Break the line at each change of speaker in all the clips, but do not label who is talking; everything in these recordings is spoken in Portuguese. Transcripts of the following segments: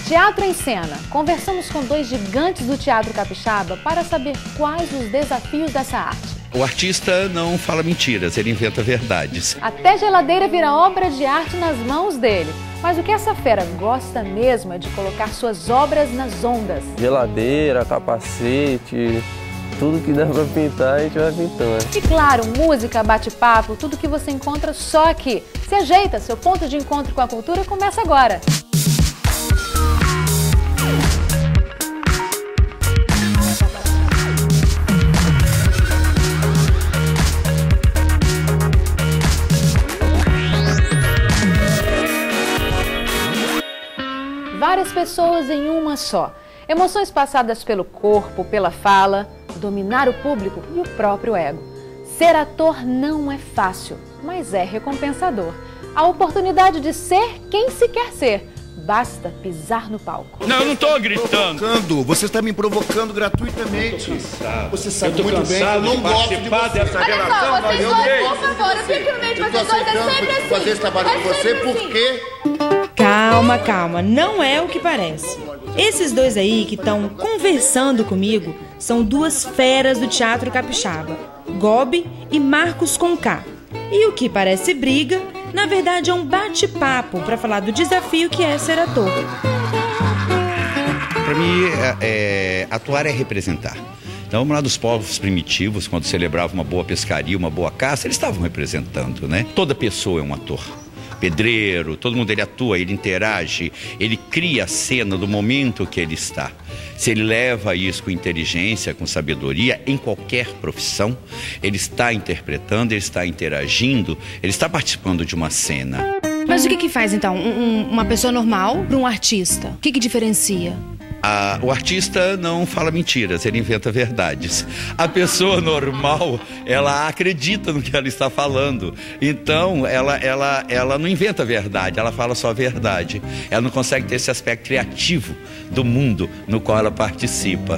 Teatro em Cena. Conversamos com dois gigantes do teatro capixaba para saber quais os desafios dessa arte.
O artista não fala mentiras, ele inventa verdades.
Até geladeira vira obra de arte nas mãos dele. Mas o que essa fera gosta mesmo é de colocar suas obras nas ondas.
Geladeira, capacete, tudo que dá pra pintar, a gente vai pintando.
E claro, música, bate-papo, tudo que você encontra só aqui. Se ajeita, seu ponto de encontro com a cultura começa agora. Várias pessoas em uma só. Emoções passadas pelo corpo, pela fala, dominar o público e o próprio ego. Ser ator não é fácil, mas é recompensador. A oportunidade de ser quem se quer ser. Basta pisar no palco.
Não, eu não estou gritando.
Você está me provocando gratuitamente. Você sabe muito bem. Eu não gosto de
dessa relação. Olha só, vocês dois, por favor, eu fico no meio de vocês dois, é sempre assim.
Fazer esse trabalho com você porque...
Calma, calma, não é o que parece. Esses dois aí que estão conversando comigo são duas feras do teatro capixaba, Gobi e Marcos Conká. E o que parece briga, na verdade é um bate-papo para falar do desafio que é ser ator.
Para mim, atuar é representar. Então, vamos lá dos povos primitivos, quando celebrava uma boa pescaria, uma boa caça, eles estavam representando, né? Toda pessoa é um ator. Pedreiro, todo mundo ele atua, ele interage, ele cria a cena do momento que ele está. Se ele leva isso com inteligência, com sabedoria, em qualquer profissão, ele está interpretando, ele está interagindo, ele está participando de uma cena.
Mas o que faz então uma pessoa normal para um artista? O que diferencia?
O artista não fala mentiras, ele inventa verdades. A pessoa normal, ela acredita no que ela está falando. Então, ela não inventa verdade, ela fala só a verdade. Ela não consegue ter esse aspecto criativo do mundo no qual ela participa.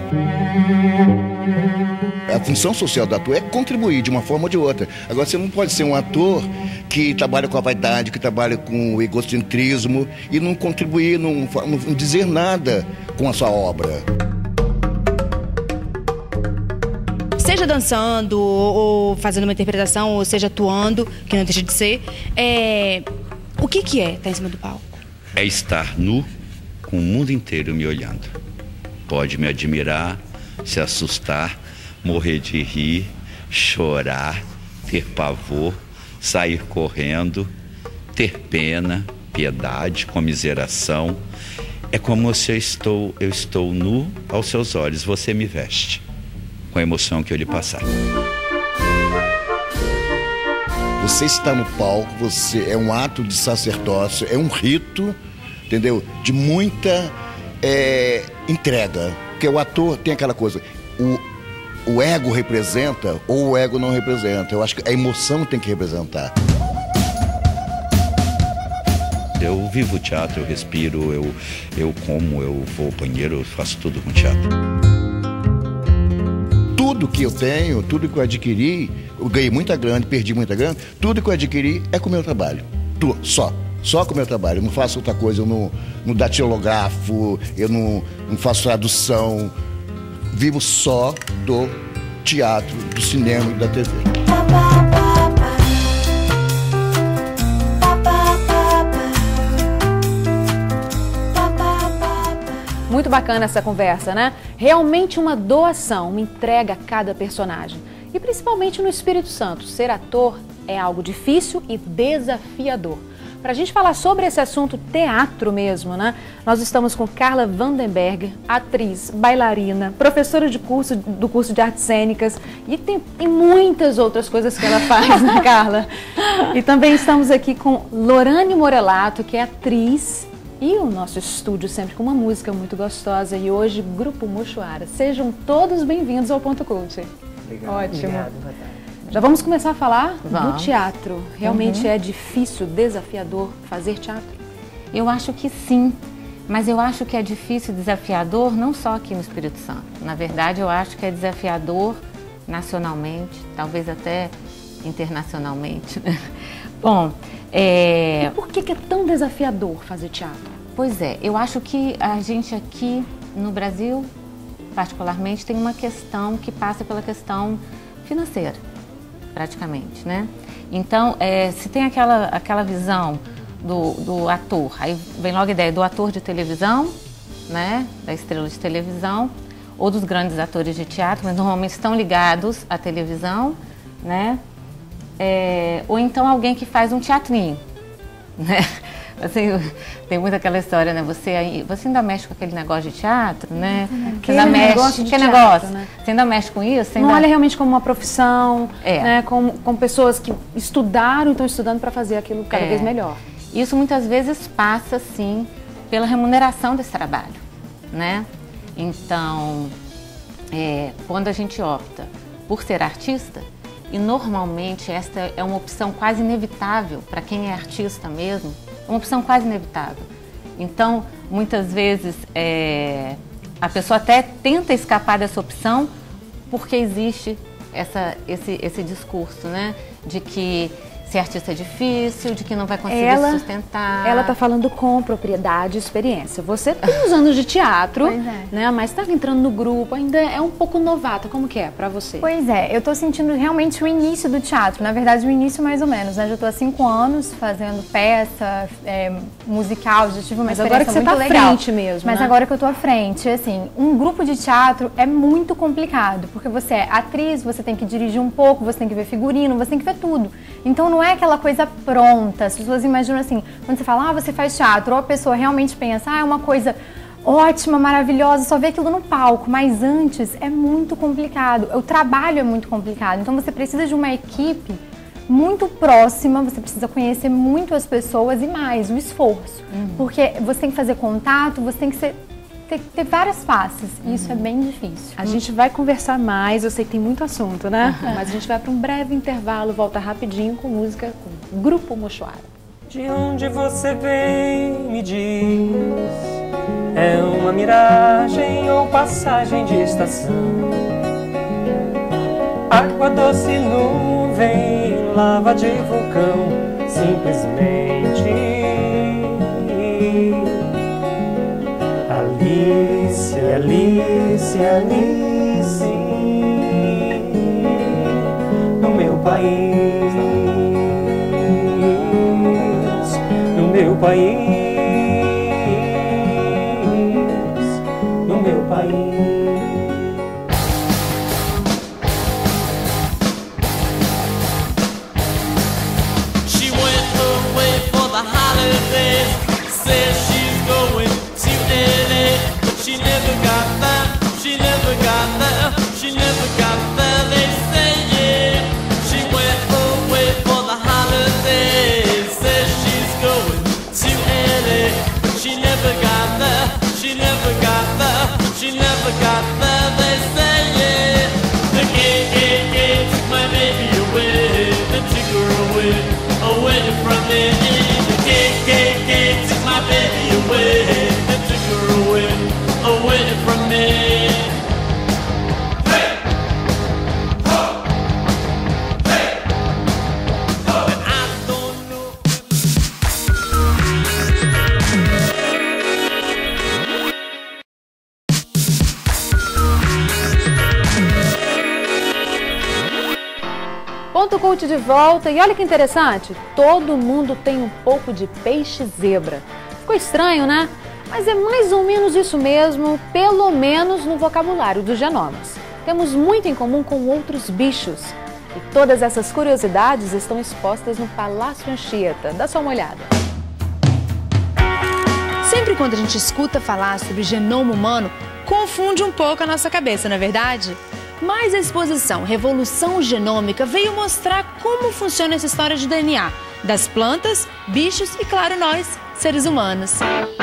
A função social do ator é contribuir de uma forma ou de outra. Agora, você não pode ser um ator que trabalha com a vaidade, que trabalha com o egocentrismo e não contribuir, não dizer nada com a sua obra.
Seja dançando, ou fazendo uma interpretação, ou seja atuando, que não deixa de ser, o que é estar em cima do palco?
É estar nu, com o mundo inteiro me olhando. Pode me admirar, se assustar, morrer de rir, chorar, ter pavor, sair correndo, ter pena, piedade, comiseração. É como se eu estou nu aos seus olhos, você me veste, com a emoção que eu lhe passar.
Você está no palco, é um ato de sacerdócio, é um rito, entendeu? De muita entrega. Porque o ator tem aquela coisa, o ego representa ou o ego não representa. Eu acho que a emoção tem que representar.
Eu vivo o teatro, eu respiro, eu como, eu vou ao banheiro, eu faço tudo com teatro.
Tudo que eu tenho, tudo que eu adquiri, eu ganhei muita grana, perdi muita grana, tudo que eu adquiri é com o meu trabalho. Só com o meu trabalho. Eu não faço outra coisa, eu não datilografo, eu não faço tradução. Vivo só do teatro, do cinema e da TV.
Muito bacana essa conversa, né? Realmente uma doação, uma entrega a cada personagem. E principalmente no Espírito Santo, ser ator é algo difícil e desafiador. Para a gente falar sobre esse assunto, teatro mesmo, né? Nós estamos com Carla Vandenberg, atriz, bailarina, professora do curso de artes cênicas e tem muitas outras coisas que ela faz, né, Carla? E também estamos aqui com Lorane Morelato, que é atriz, e o nosso estúdio sempre com uma música muito gostosa. E hoje, Grupo Mochoara. Sejam todos bem-vindos ao Ponto Cult.
Obrigado.
Ótimo.
Obrigado.
Já vamos começar a falar do teatro. Realmente é difícil, desafiador fazer teatro?
Eu acho que sim, mas eu acho que é difícil, desafiador, não só aqui no Espírito Santo. Na verdade, eu acho que é desafiador nacionalmente, talvez até internacionalmente. Bom,
E por que é tão desafiador fazer teatro?
Pois é, eu acho que a gente aqui no Brasil, particularmente, tem uma questão que passa pela questão financeira, praticamente, né? Então, se tem aquela visão do ator, aí vem logo a ideia do ator de televisão, né? Da estrela de televisão, ou dos grandes atores de teatro, mas normalmente estão ligados à televisão, né? Ou então alguém que faz um teatrinho, né? Assim, tem muito aquela história, né? Você ainda mexe com aquele negócio de teatro, né? Você ainda mexe, né? Você ainda mexe com isso? Você
não
ainda...
olha realmente como uma profissão, né? Com pessoas que estudaram, estão estudando para fazer aquilo cada vez melhor.
Isso muitas vezes passa, sim, pela remuneração desse trabalho, né? Então, quando a gente opta por ser artista, e normalmente esta é uma opção quase inevitável para quem é artista mesmo, é uma opção quase inevitável. Então, muitas vezes, a pessoa até tenta escapar dessa opção porque existe esse discurso, né? De que ser artista é difícil, de que não vai conseguir se sustentar.
Ela está falando com propriedade e experiência. Você tem uns anos de teatro, né? Mas está entrando no grupo, ainda é um pouco novata. Como que é para você?
Pois é, eu estou sentindo realmente o início do teatro. Na verdade, o início mais ou menos, né? Já estou há 5 anos fazendo peça, musical, já tive uma experiência muito legal. Mas agora que você está à frente mesmo, Mas agora que eu estou à frente, assim, um grupo de teatro é muito complicado, porque você é atriz, você tem que dirigir um pouco, você tem que ver figurino, você tem que ver tudo. Então não é aquela coisa pronta. As pessoas imaginam assim, quando você fala, você faz teatro, ou a pessoa realmente pensa, é uma coisa ótima, maravilhosa, só vê aquilo no palco. Mas antes é muito complicado, o trabalho é muito complicado. Então você precisa de uma equipe muito próxima, você precisa conhecer muito as pessoas e mais, o esforço. Porque você tem que fazer contato, você tem que ter várias faces, e isso é bem difícil.
A gente vai conversar mais, eu sei que tem muito assunto, né? Mas a gente vai para um breve intervalo, volta rapidinho com música com o Grupo Mochoara.
De onde você vem, me diz, é uma miragem ou passagem de estação? Água doce, nuvem, lava de vulcão, simplesmente Alice, Alice, Alice, no meu país, no meu país, no meu país.
She went away for the holidays, says she's going to LA, but she never got there, she never got there, she never got there, they say, yeah. She went away for the holidays, says she's going to LA, but she never got there, she never got there, she never got there, they say, yeah. The gay took my baby away, they took her away, away from me. The gay took my baby away, they took her away, away from me.
Ponto Cult de volta, e olha que interessante, todo mundo tem um pouco de peixe zebra. Ficou estranho, né? Mas é mais ou menos isso mesmo, pelo menos no vocabulário dos genomas. Temos muito em comum com outros bichos. E todas essas curiosidades estão expostas no Palácio Anchieta. Dá só uma olhada.
Sempre quando a gente escuta falar sobre genoma humano, confunde um pouco a nossa cabeça, não é verdade? Mas a exposição Revolução Genômica veio mostrar como funciona essa história de DNA, das plantas, bichos e, claro, nós, seres humanos.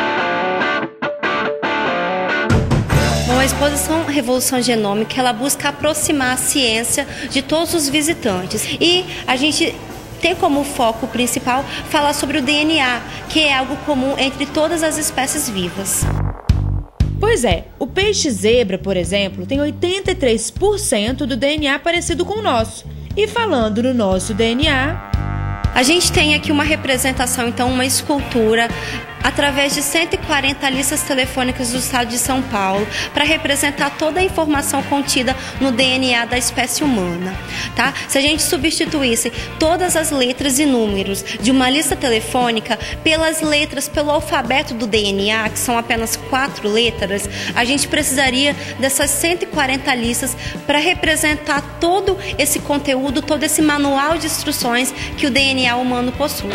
Bom, a exposição Revolução Genômica, ela busca aproximar a ciência de todos os visitantes. E a gente tem como foco principal falar sobre o DNA, que é algo comum entre todas as espécies vivas.
Pois é, o peixe zebra, por exemplo, tem 83% do DNA parecido com o nosso. E falando no nosso DNA...
A gente tem aqui uma representação, então, uma escultura através de 140 listas telefônicas do estado de São Paulo para representar toda a informação contida no DNA da espécie humana, tá? Se a gente substituísse todas as letras e números de uma lista telefônica pelas letras, pelo alfabeto do DNA, que são apenas 4 letras, a gente precisaria dessas 140 listas para representar todo esse conteúdo, todo esse manual de instruções que o DNA humano possui.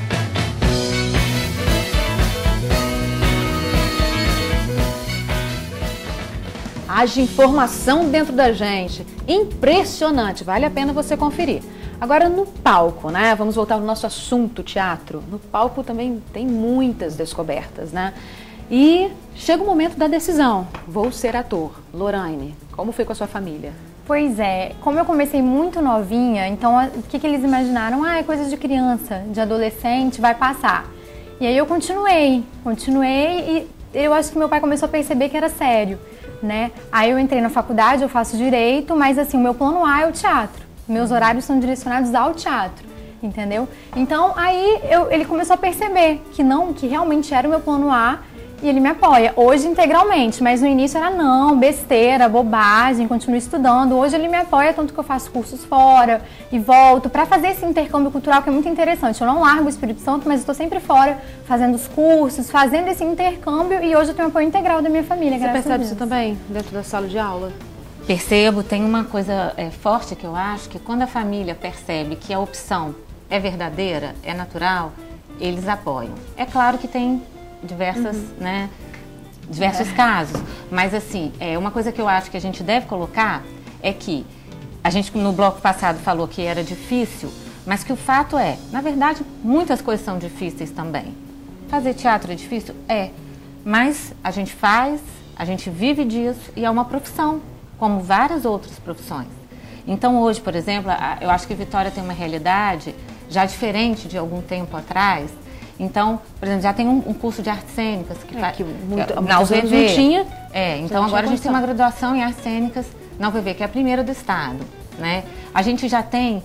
Haja informação dentro da gente. Impressionante, vale a pena você conferir. Agora no palco, né? Vamos voltar ao nosso assunto, teatro. No palco também tem muitas descobertas, né? E chega o momento da decisão. Vou ser ator. Lorraine, como foi com a sua família?
Pois é, como eu comecei muito novinha, então o que eles imaginaram? Ah, é coisa de criança, de adolescente, vai passar. E aí eu continuei e eu acho que meu pai começou a perceber que era sério, né? Aí eu entrei na faculdade, eu faço direito, mas assim, o meu plano A é o teatro. Meus horários são direcionados ao teatro, entendeu? Então aí ele começou a perceber que realmente era o meu plano A. E ele me apoia, hoje integralmente, mas no início era não, besteira, bobagem, continuo estudando. Hoje ele me apoia, tanto que eu faço cursos fora e volto para fazer esse intercâmbio cultural que é muito interessante. Eu não largo o Espírito Santo, mas estou sempre fora, fazendo os cursos, fazendo esse intercâmbio e hoje eu tenho apoio integral da minha família, graças a Deus.
Você percebe isso também dentro da sala de aula?
Percebo, tem uma coisa forte que eu acho, que quando a família percebe que a opção é verdadeira, é natural, eles apoiam. É claro que tem diversos casos, mas assim, uma coisa que eu acho que a gente deve colocar é que a gente no bloco passado falou que era difícil, mas que o fato é, na verdade, muitas coisas são difíceis também. Fazer teatro é difícil? É, mas a gente faz, a gente vive disso e é uma profissão, como várias outras profissões. Então hoje, por exemplo, eu acho que Vitória tem uma realidade já diferente de algum tempo atrás. Então, por exemplo, já tem um curso de artes cênicas que na UVV.
Não tinha.
Então agora a gente tem uma graduação em artes cênicas na UVV, que é a primeira do estado, né? A gente já tem,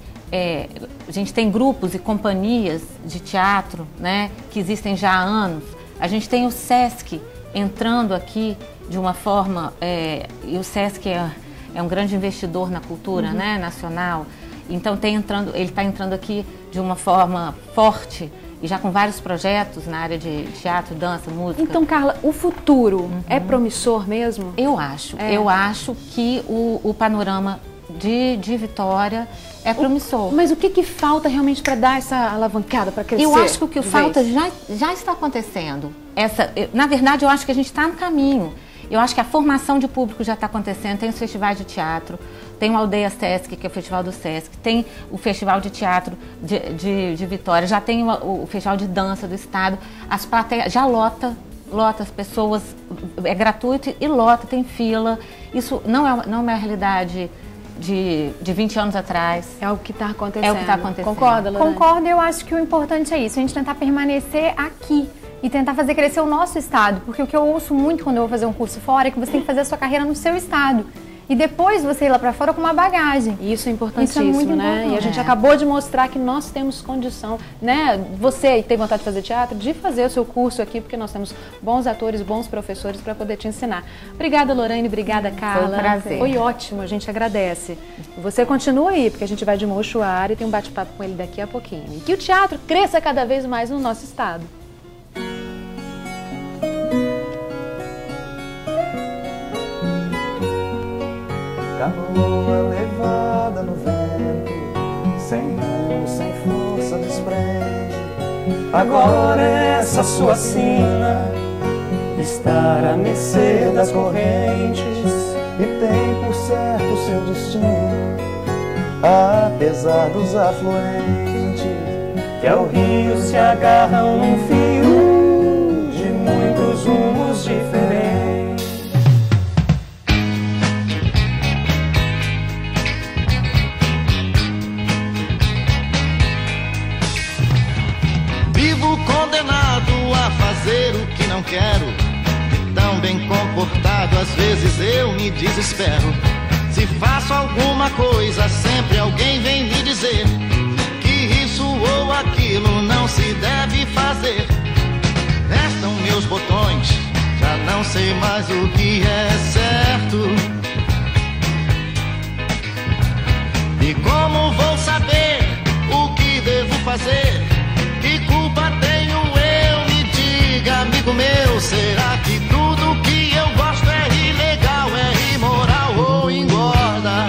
a gente tem grupos e companhias de teatro, né, que existem já há anos. A gente tem o SESC entrando aqui de uma forma, e o SESC é um grande investidor na cultura, né, nacional. Então ele está entrando aqui de uma forma forte, e já com vários projetos na área de teatro, dança, música.
Então, Carla, o futuro é promissor mesmo?
Eu acho. Eu acho que o panorama de Vitória é promissor.
Mas o que falta realmente para dar essa alavancada, para crescer?
Eu acho que o que falta já está acontecendo. Na verdade, eu acho que a gente está no caminho. Eu acho que a formação de público já está acontecendo, tem os festivais de teatro, tem o Aldeia Sesc, que é o festival do Sesc, tem o festival de teatro de Vitória, já tem o festival de dança do estado, as plateias já lota as pessoas, é gratuito e lota, tem fila. Isso não é uma realidade de 20 anos atrás.
É o que está acontecendo.
É o que está acontecendo.
Concorda, Lorraine?
Concordo, eu acho que o importante é isso, a gente tentar permanecer aqui. E tentar fazer crescer o nosso estado, porque o que eu ouço muito quando eu vou fazer um curso fora é que você tem que fazer a sua carreira no seu estado. E depois você ir lá pra fora com uma bagagem.
Isso é importantíssimo, isso é muito importante. E a gente acabou de mostrar que nós temos condição, né? Você tem vontade de fazer teatro, de fazer o seu curso aqui, porque nós temos bons atores, bons professores para poder te ensinar. Obrigada, Lorraine, obrigada, Carla.
Foi um prazer.
Foi ótimo, a gente agradece. Você continua aí, porque a gente vai de Mochoara e tem um bate-papo com ele daqui a pouquinho. E que o teatro cresça cada vez mais no nosso estado.
Canoa levada no vento, sem rumo, sem força desprende. Agora essa sua sina estar à mercê das correntes e tem por certo seu destino, apesar dos afluentes que ao rio se agarram num fio de muitos rumos diferentes.
Condenado a fazer o que não quero, tão bem comportado, às vezes eu me desespero. Se faço alguma coisa, sempre alguém vem me dizer que isso ou aquilo não se deve fazer. apertam meus botões, já não sei mais o que é certo. E como vou saber o que devo fazer? Que culpa tenho eu? Me diga, amigo meu, será que tudo que eu gosto é ilegal, é imoral ou engorda?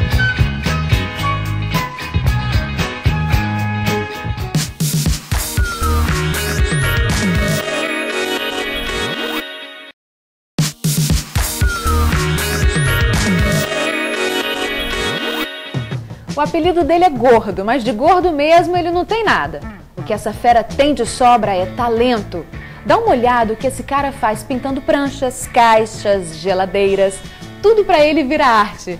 O apelido dele é Gordo, mas de gordo mesmo ele não tem nada. O que essa fera tem de sobra é talento. Dá uma olhada o que esse cara faz pintando pranchas, caixas, geladeiras, tudo pra ele virar arte.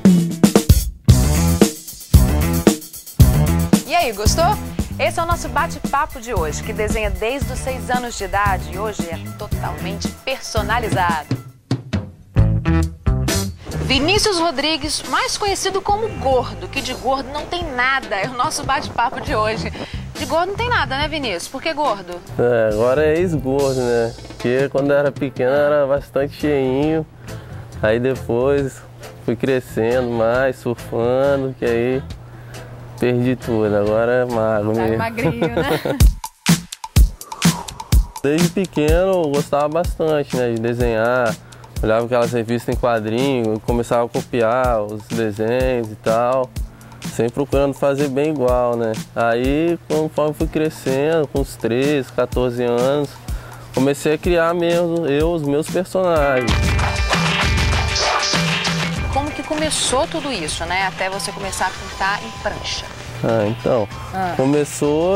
E aí, gostou? Esse é o nosso bate-papo de hoje, que desenha desde os 6 anos de idade e hoje é totalmente personalizado. Vinícius Rodrigues, mais conhecido como Gordo, que de gordo não tem nada, é o nosso bate-papo de hoje. De gordo não tem nada, né, Vinícius? Por que gordo?
Agora é ex-gordo, né? Porque quando eu era pequeno era bastante cheinho, aí depois fui crescendo mais, surfando, que aí perdi tudo, agora é magro mesmo.
Magrinho, né?
Desde pequeno eu gostava bastante, né, de desenhar. Olhava aquelas revistas em quadrinho, começava a copiar os desenhos e tal, sempre procurando fazer bem igual, né? Aí, conforme fui crescendo, com uns 13, 14 anos, comecei a criar mesmo os meus personagens.
Como que começou tudo isso, né? Até você começar a pintar em prancha.
Começou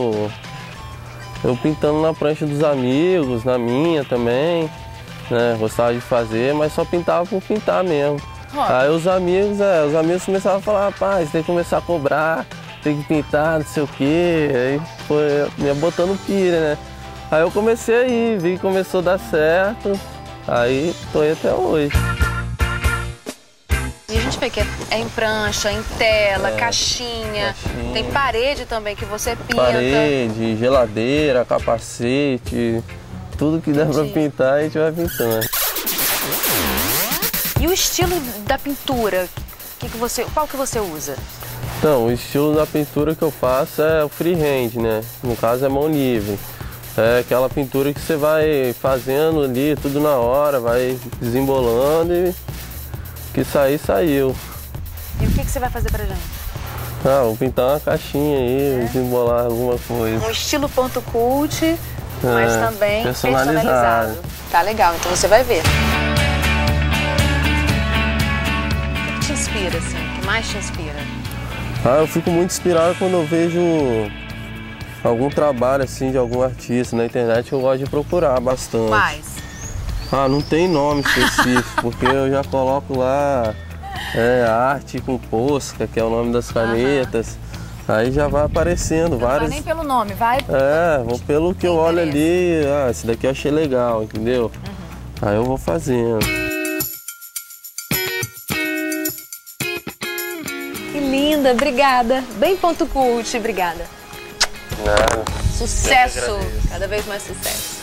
eu pintando na prancha dos amigos, na minha também. Né, gostava de fazer, mas só pintava por pintar mesmo. Aí os amigos começavam a falar, rapaz, tem que começar a cobrar, tem que pintar, não sei o quê. Aí foi me botando pilha, né? Aí eu comecei aí, vi que começou a dar certo, aí tô aí até hoje.
E a gente vê que é em prancha, em tela, caixinha, tem parede também que você pinta.
Parede, geladeira, capacete. Tudo que dá pra pintar, a gente vai pintando.
E o estilo da pintura? Qual que você usa?
Então, o estilo da pintura que eu faço é o freehand, né? No caso é mão livre. É aquela pintura que você vai fazendo ali, tudo na hora, vai desembolando e o que sair, saiu.
E o que você vai fazer pra gente?
Vou pintar uma caixinha aí, desembolar alguma coisa.
Um estilo ponto cult. Mas também personalizado. Tá legal, então você vai ver. O que te inspira, assim? O que mais te inspira?
Eu fico muito inspirado quando eu vejo algum trabalho, assim, de algum artista na internet, eu gosto de procurar bastante.
Quais?
Não tem nome específico, porque eu já coloco lá arte com Posca, que é o nome das canetas. Aí já vai aparecendo vários...
Não vai nem pelo nome, vai...
vou pelo que eu olho ali, esse daqui eu achei legal, entendeu? Aí eu vou fazendo.
Que linda, obrigada. Bem ponto cult, obrigada. Sucesso, cada vez mais sucesso.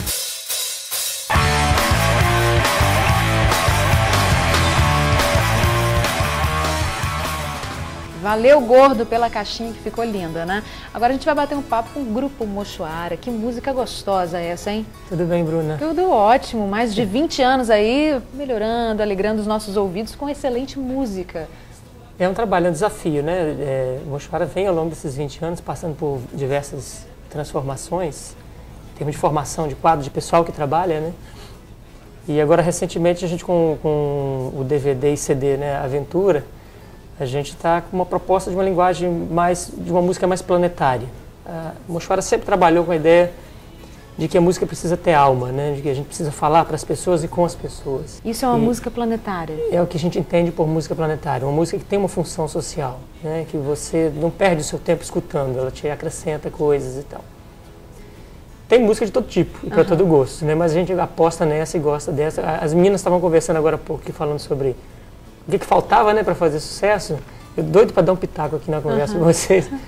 Valeu, Gordo, pela caixinha que ficou linda, né? Agora a gente vai bater um papo com o Grupo Mochoara. Que música gostosa essa, hein?
Tudo bem, Bruna?
Tudo ótimo. Mais de 20 anos aí, melhorando, alegrando os nossos ouvidos com excelente música.
É um trabalho, é um desafio, né? O Mochoara vem ao longo desses 20 anos passando por diversas transformações, em termos de formação de quadro, de pessoal que trabalha, né? E agora, recentemente, a gente com o DVD e CD, né, Aventura, a gente está com uma proposta de uma linguagem de uma música mais planetária. O Mochoara sempre trabalhou com a ideia de que a música precisa ter alma, né? De que a gente precisa falar para as pessoas e com as pessoas.
Isso é uma música planetária?
É o que a gente entende por música planetária, uma música que tem uma função social, né? Que você não perde o seu tempo escutando, ela te acrescenta coisas e tal. Tem música de todo tipo e para todo gosto, né? Mas a gente aposta nessa e gosta dessa. As meninas estavam conversando agora há pouco aqui, falando sobre o que faltava, né, para fazer sucesso. Eu doido para dar um pitaco aqui na conversa com vocês.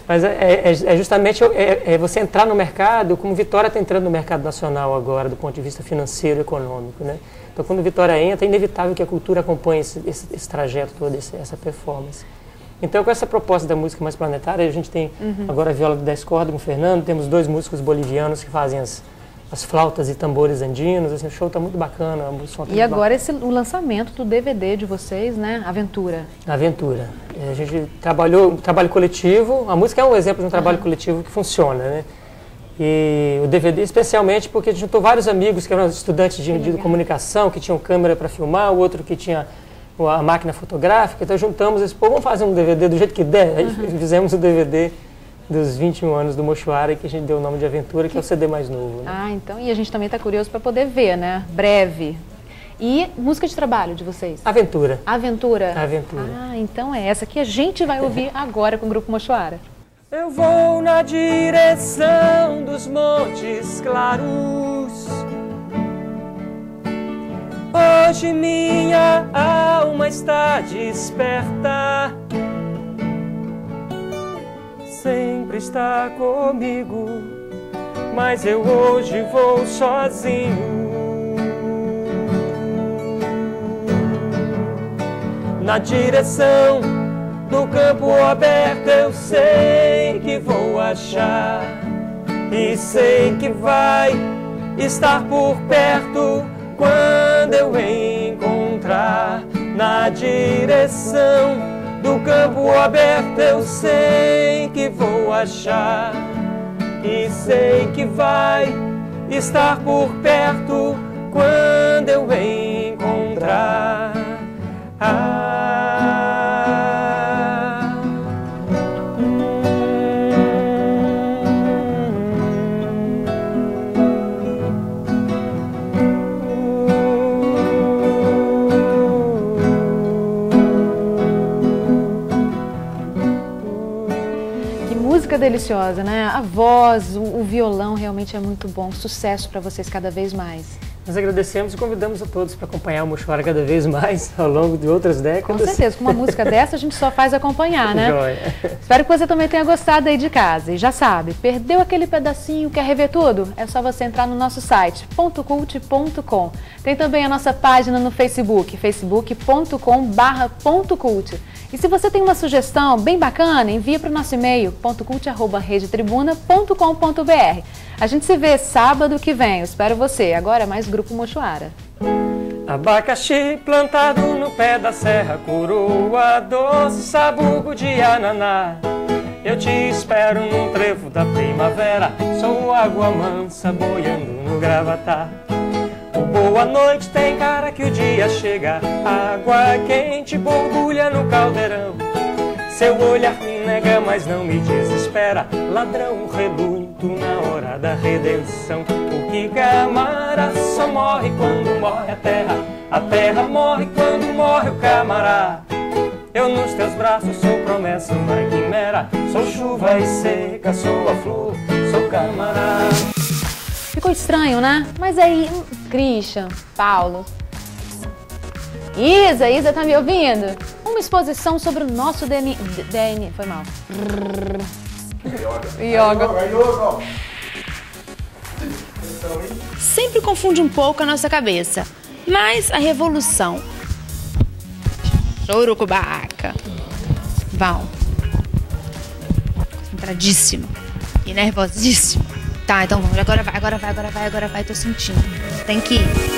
Mas justamente você entrar no mercado, como Vitória está entrando no mercado nacional agora, do ponto de vista financeiro e econômico, né? Então, quando Vitória entra, é inevitável que a cultura acompanhe esse trajeto todo, essa performance. Então, com essa proposta da música mais planetária, a gente tem agora a viola de 10 cordas com o Fernando, temos 2 músicos bolivianos que fazem as flautas e tambores andinos, assim, o show está muito bacana.
E agora o lançamento do DVD de vocês, né? Aventura.
Aventura. A gente trabalhou um trabalho coletivo, a música é um exemplo de um trabalho coletivo que funciona, né? E o DVD especialmente porque a gente juntou vários amigos que eram estudantes de comunicação, que tinham câmera para filmar, o outro que tinha a máquina fotográfica, então juntamos esse povo, vamos fazer um DVD do jeito que der. Aí fizemos o DVD dos 21 anos do Mochoara, que a gente deu o nome de Aventura, que é o CD mais novo. Né?
Ah, então, e a gente também está curioso para poder ver, né? Breve. E música de trabalho de vocês?
Aventura.
Aventura?
Aventura.
Ah, então é essa que a gente vai ouvir agora com o Grupo Mochoara.
Eu vou na direção dos Montes Claros. Hoje minha alma está desperta. Sempre está comigo, mas eu hoje vou sozinho. Na direção do campo aberto eu sei que vou achar, e sei que vai estar por perto quando eu encontrar. Na direção do campo aberto eu sei que vou achar, e sei que vai estar por perto quando eu encontrar.
Música deliciosa, né? A voz, o violão realmente é muito bom. Sucesso para vocês cada vez mais.
Nós agradecemos e convidamos a todos para acompanhar o Mochoara cada vez mais ao longo de outras décadas.
Com certeza, com uma música dessa a gente só faz acompanhar, né?
Joia.
Espero que você também tenha gostado aí de casa. E já sabe, perdeu aquele pedacinho, quer rever tudo? É só você entrar no nosso site, pontocult.com. Tem também a nossa página no Facebook, facebook.com/pontocult. E se você tem uma sugestão bem bacana, envia para o nosso e-mail, pontocult@redetribuna.com.br. A gente se vê sábado que vem. Eu espero você. Agora mais Grupo Mochoara.
Abacaxi plantado no pé da serra, coroa doce, sabugo de ananá. Eu te espero num trevo da primavera, sou água mansa boiando no Gravatá. O boa noite tem cara que o dia chega, água quente borbulha no caldeirão. Seu olhar me nega, mas não me desespera, ladrão reluto na hora da redenção. Porque camará só morre quando morre a terra morre quando morre o camará. Eu nos teus braços sou promessa, uma quimera, sou chuva e seca, sou a flor, sou camará.
Ficou estranho, né? Mas aí, Christian, Paulo, Isa tá me ouvindo? Uma exposição sobre o nosso DNA. Foi mal. Yoga.
Sempre confunde um pouco a nossa cabeça, mas a revolução. Chorocubaca. Val. Concentradíssimo e nervosíssimo. Tá, então vamos. Agora vai, tô sentindo. Tem que ir.